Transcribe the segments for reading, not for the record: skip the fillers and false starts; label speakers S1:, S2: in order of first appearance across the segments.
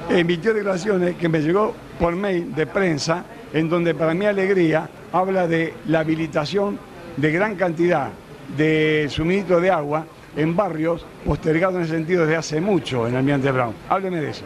S1: emitió declaraciones que me llegó por mail de prensa, en donde para mi alegría habla de la habilitación de gran cantidad de suministro de agua en barrios postergados en ese sentido desde hace mucho en Almirante Brown. Hábleme de eso.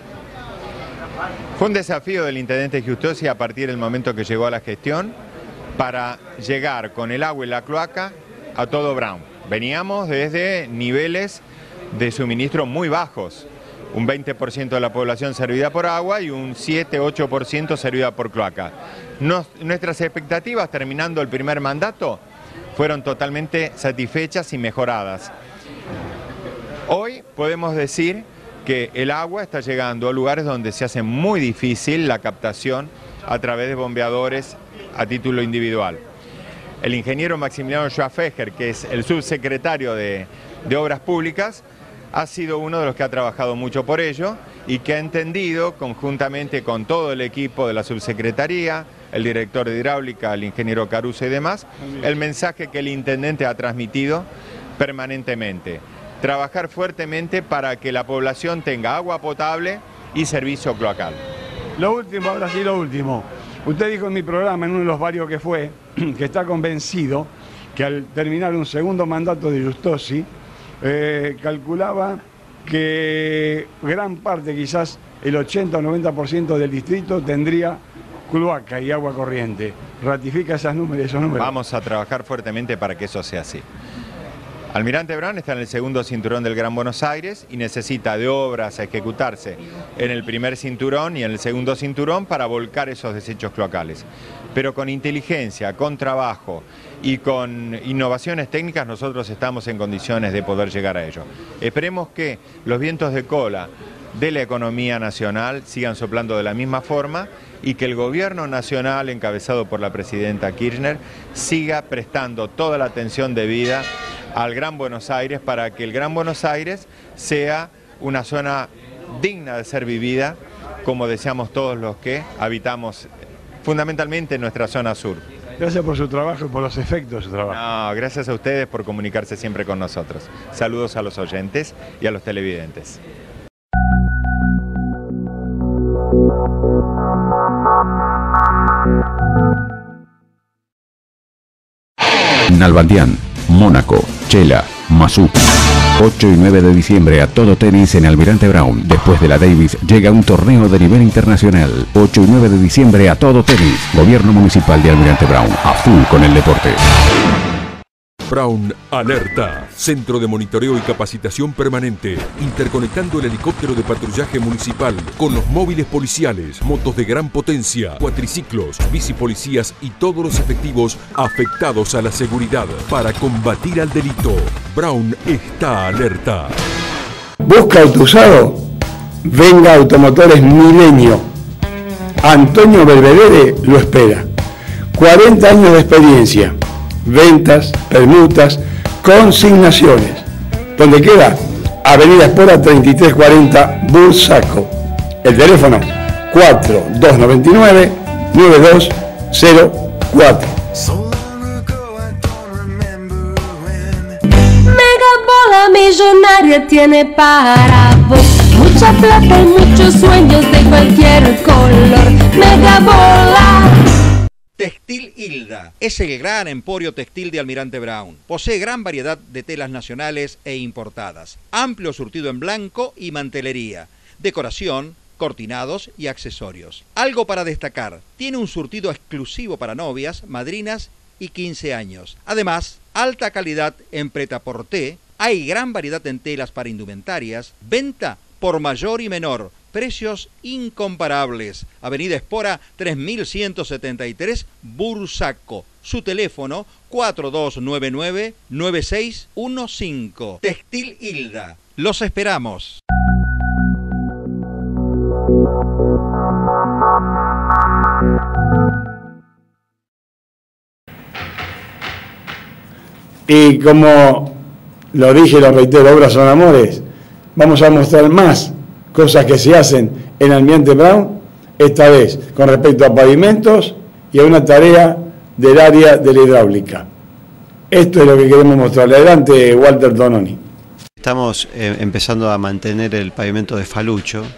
S2: Fue un desafío del intendente Giustosi a partir del momento que llegó a la gestión para llegar con el agua y la cloaca a todo Brown. Veníamos desde niveles de suministro muy bajos, un 20% de la población servida por agua y un 7-8% servida por cloaca. Nuestras expectativas terminando el primer mandato fueron totalmente satisfechas y mejoradas. Hoy podemos decir que el agua está llegando a lugares donde se hace muy difícil la captación a través de bombeadores a título individual. El ingeniero Maximiliano Schwaffeger, que es el subsecretario de Obras Públicas, ha sido uno de los que ha trabajado mucho por ello y que ha entendido, conjuntamente con todo el equipo de la subsecretaría, el director de hidráulica, el ingeniero Caruso y demás, el mensaje que el intendente ha transmitido permanentemente. Trabajar fuertemente para que la población tenga agua potable y servicio cloacal.
S1: Lo último, ahora sí lo último. Usted dijo en mi programa, en uno de los varios que fue, que está convencido que al terminar un segundo mandato de Giustosi, calculaba que gran parte, quizás el 80 o 90% del distrito tendría cloaca y agua corriente. ¿Ratifica esos números?
S2: Vamos a trabajar fuertemente para que eso sea así. Almirante Brown está en el segundo cinturón del Gran Buenos Aires y necesita de obras a ejecutarse en el primer cinturón y en el segundo cinturón para volcar esos desechos cloacales. Pero con inteligencia, con trabajo y con innovaciones técnicas nosotros estamos en condiciones de poder llegar a ello. Esperemos que los vientos de cola de la economía nacional sigan soplando de la misma forma y que el gobierno nacional, encabezado por la presidenta Kirchner, siga prestando toda la atención debida al Gran Buenos Aires para que el Gran Buenos Aires sea una zona digna de ser vivida, como deseamos todos los que habitamos fundamentalmente en nuestra zona sur.
S1: Gracias por su trabajo y por los efectos de su trabajo.
S2: No, gracias a ustedes por comunicarse siempre con nosotros. Saludos a los oyentes y a los televidentes.
S3: Nalbandián, Mónaco, Chela, Masú. 8 y 9 de diciembre a todo tenis en Almirante Brown. Después de la Davis llega un torneo de nivel internacional. 8 y 9 de diciembre a todo tenis. Gobierno Municipal de Almirante Brown. A full con el deporte.
S4: Brown Alerta, centro de monitoreo y capacitación permanente, interconectando el helicóptero de patrullaje municipal con los móviles policiales, motos de gran potencia, cuatriciclos, bicipolicías y todos los efectivos afectados a la seguridad para combatir al delito. Brown está alerta.
S5: ¿Busca auto usado? Venga Automotores Milenio. Antonio Belvedere lo espera. 40 años de experiencia. Ventas, permutas, consignaciones. ¿Dónde queda? Avenida Espora 3340, Bursaco. El teléfono 4299-9204.
S6: Megabola millonaria tiene para vos mucha plata y muchos sueños de cualquier color. Megabola.
S7: Textil Hilda es el gran emporio textil de Almirante Brown. Posee gran variedad de telas nacionales e importadas, amplio surtido en blanco y mantelería, decoración, cortinados y accesorios. Algo para destacar, tiene un surtido exclusivo para novias, madrinas y 15 años. Además, alta calidad en prêt-à-porter, hay gran variedad en telas para indumentarias, venta por mayor y menor. Precios incomparables. Avenida Espora 3173, Bursaco. Su teléfono 4299-9615. Textil Hilda. Los esperamos.
S5: Y como lo dije y lo reitero, obras son amores, vamos a mostrar más cosas que se hacen en Almirante Brown, esta vez con respecto a pavimentos y a una tarea del área de la hidráulica. Esto es lo que queremos mostrarle. Adelante, Walter Dononi.
S8: Estamos empezando a mantener el pavimento de Falucho,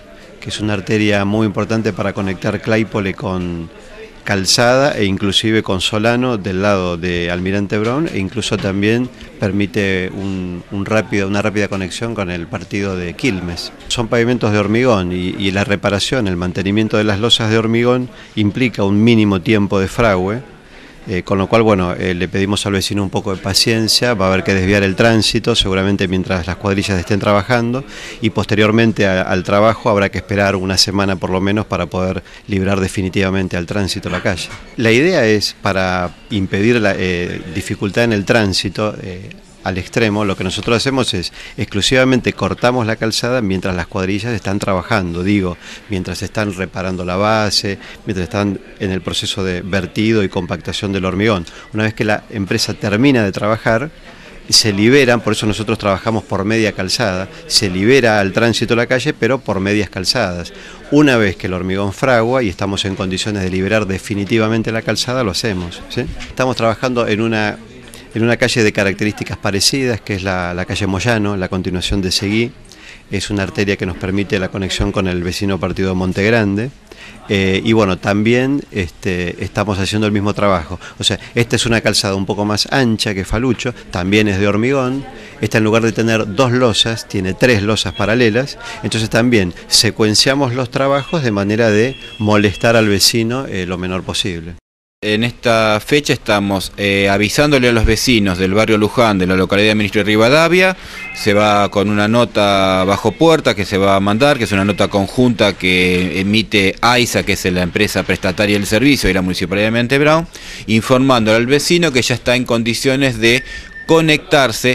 S8: que es una arteria muy importante para conectar Claypole con Calzada e inclusive con Solano del lado de Almirante Brown, e incluso también permite una rápida conexión con el partido de Quilmes. Son pavimentos de hormigón y la reparación, el mantenimiento de las losas de hormigón implica un mínimo tiempo de fragüe. Con lo cual, bueno, le pedimos al vecino un poco de paciencia, va a haber que desviar el tránsito, seguramente mientras las cuadrillas estén trabajando, y posteriormente al trabajo habrá que esperar una semana por lo menos para poder librar definitivamente al tránsito la calle. La idea es, para impedir la dificultad en el tránsito, al extremo, lo que nosotros hacemos es exclusivamente cortamos la calzada mientras las cuadrillas están trabajando, mientras están reparando la base, mientras están en el proceso de vertido y compactación del hormigón. Una vez que la empresa termina de trabajar, se liberan, por eso nosotros trabajamos por media calzada, se libera al tránsito la calle, pero por medias calzadas. Una vez que el hormigón fragua y estamos en condiciones de liberar definitivamente la calzada, lo hacemos, ¿sí? Estamos trabajando en una calle de características parecidas, que es la calle Moyano, la continuación de Seguí. Es una arteria que nos permite la conexión con el vecino partido de Monte Grande. Y bueno, también estamos haciendo el mismo trabajo. O sea, esta es una calzada un poco más ancha que Falucho, también es de hormigón. Esta, en lugar de tener 2 losas, tiene 3 losas paralelas. Entonces también secuenciamos los trabajos de manera de molestar al vecino lo menor posible.
S9: En esta fecha estamos avisándole a los vecinos del barrio Luján, de la localidad de Ministro de Rivadavia. Se va con una nota bajo puerta que se va a mandar, que es una nota conjunta que emite AISA, que es la empresa prestataria del servicio, y la Municipalidad de Almirante Brown, informándole al vecino que ya está en condiciones de conectarse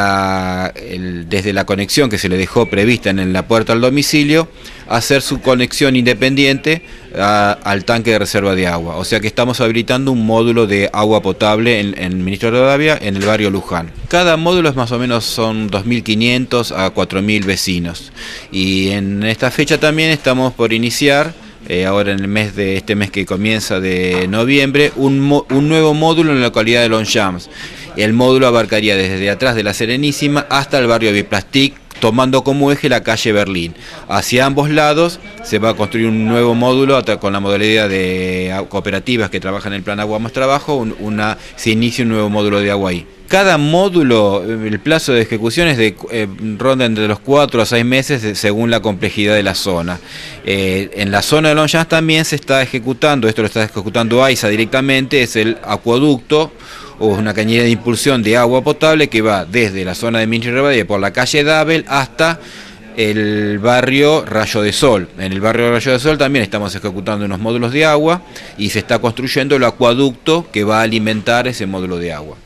S9: desde la conexión que se le dejó prevista en la puerta al domicilio, hacer su conexión independiente al tanque de reserva de agua. O sea que estamos habilitando un módulo de agua potable en Ministro de Rivadavia, en el barrio Luján. Cada módulo es más o menos, son 2.500 a 4.000 vecinos. Y en esta fecha también estamos por iniciar, ahora en este mes que comienza de noviembre, un nuevo módulo en la localidad de Longchamps. El módulo abarcaría desde atrás de la Serenísima hasta el barrio Biplastic, tomando como eje la calle Berlín. Hacia ambos lados se va a construir un nuevo módulo con la modalidad de cooperativas que trabajan en el plan Agua Más Trabajo, se inicia un nuevo módulo de agua ahí. Cada módulo, el plazo de ejecución es ronda entre los 4 a 6 meses según la complejidad de la zona. En la zona de Longchamps también se está ejecutando, esto lo está ejecutando AISA directamente, es el acueducto, o una cañería de impulsión de agua potable que va desde la zona de Ministro de Rivadavia por la calle Dabel hasta el barrio Rayo de Sol. En el barrio Rayo de Sol también estamos ejecutando unos módulos de agua y se está construyendo el acueducto que va a alimentar ese módulo de agua.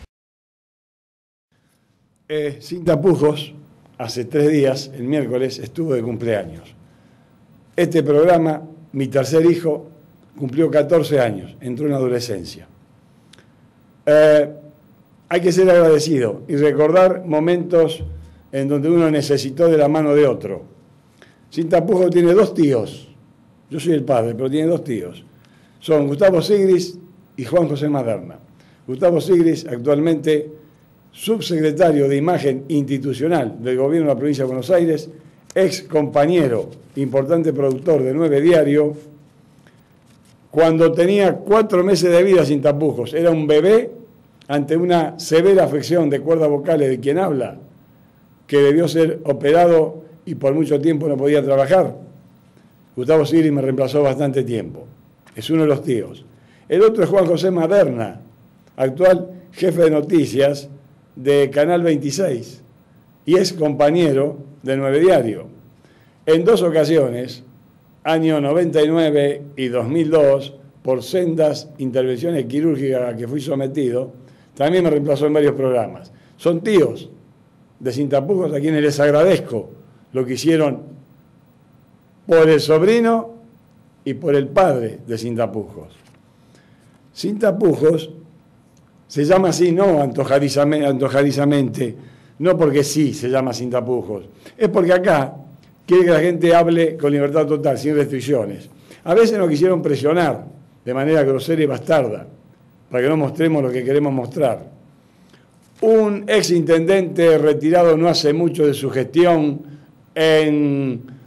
S5: Sin tapujos, hace 3 días, el miércoles, estuvo de cumpleaños. Este programa, mi tercer hijo, cumplió 14 años, entró en adolescencia. Hay que ser agradecido y recordar momentos en donde uno necesitó de la mano de otro. Sin tapujos tiene 2 tíos, yo soy el padre, pero tiene 2 tíos. Son Gustavo Sigris y Juan José Maderna. Gustavo Sigris, actualmente subsecretario de Imagen Institucional del Gobierno de la Provincia de Buenos Aires, ex compañero, importante productor de 9 Diario, cuando tenía 4 meses de vida sin tapujos. Era un bebé ante una severa afección de cuerdas vocales de quien habla, que debió ser operado y por mucho tiempo no podía trabajar. Gustavo Sigris me reemplazó bastante tiempo. Es uno de los tíos. El otro es Juan José Maderna, actual jefe de noticias de Canal 26 y es compañero de 9 Diario. En 2 ocasiones, año 99 y 2002, por sendas intervenciones quirúrgicas a que fui sometido, también me reemplazó en varios programas. Son tíos de Sin Tapujos a quienes les agradezco lo que hicieron por el sobrino y por el padre de Sin Tapujos. Sin Tapujos se llama así no antojadizamente, no porque sí se llama Sin Tapujos, es porque acá quiere que la gente hable con libertad total, sin restricciones. A veces nos quisieron presionar de manera grosera y bastarda, para que no mostremos lo que queremos mostrar. Un exintendente retirado no hace mucho de su gestión en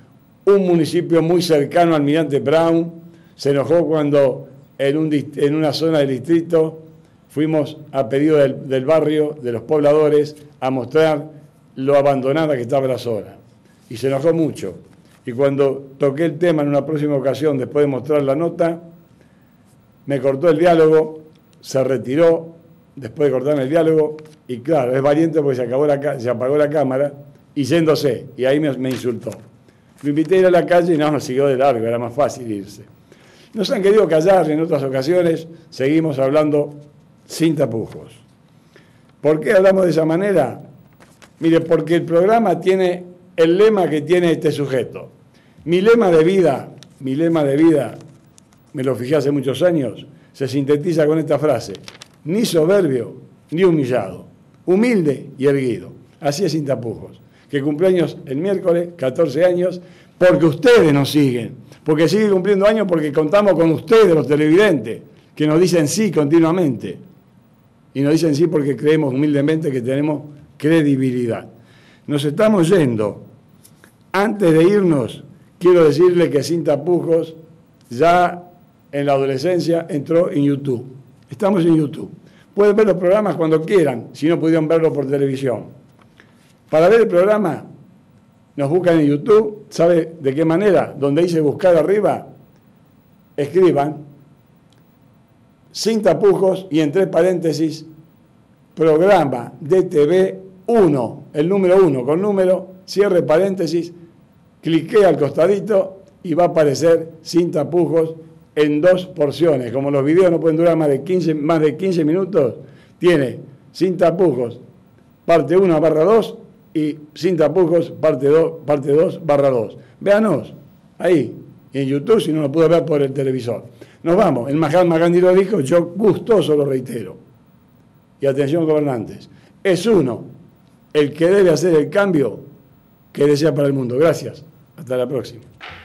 S5: Un municipio muy cercano al Almirante Brown se enojó cuando en una zona del distrito fuimos a pedido del barrio, de los pobladores, a mostrar lo abandonada que estaba la zona. Y se enojó mucho. Y cuando toqué el tema en una próxima ocasión, después de mostrar la nota, me cortó el diálogo, se retiró después de cortarme el diálogo, y claro, es valiente porque se apagó la cámara, y yéndose, y ahí me insultó. Lo invité a ir a la calle y no, nos siguió de largo, era más fácil irse. Nos han querido callar en otras ocasiones, seguimos hablando sin tapujos. ¿Por qué hablamos de esa manera? Mire, porque el programa tiene el lema que tiene este sujeto. Mi lema de vida, me lo fijé hace muchos años, se sintetiza con esta frase: ni soberbio ni humillado, humilde y erguido. Así es sin tapujos. Que cumpleaños el miércoles, 14 años, porque ustedes nos siguen, porque sigue cumpliendo años porque contamos con ustedes, los televidentes, que nos dicen sí continuamente. Y nos dicen sí porque creemos humildemente que tenemos credibilidad. Nos estamos yendo. Antes de irnos, quiero decirle que Sin Tapujos ya en la adolescencia entró en YouTube. Estamos en YouTube. Pueden ver los programas cuando quieran, si no pudieron verlo por televisión. Para ver el programa, nos buscan en YouTube. ¿Sabe de qué manera? Donde dice buscar arriba, escriban Sin Tapujos y en 3 paréntesis, programa DTV 1, el número 1 con número, cierre paréntesis, cliqué al costadito y va a aparecer Sin Tapujos en 2 porciones. Como los videos no pueden durar más de 15 minutos, tiene Sin Tapujos parte 1/2 y Sin Tapujos parte 2/2. Véanos ahí en YouTube si no lo pudo ver por el televisor. Nos vamos. El Mahatma Gandhi lo dijo, yo gustoso lo reitero. Y atención, gobernantes, es uno el que debe hacer el cambio que desea para el mundo. Gracias. Hasta la próxima.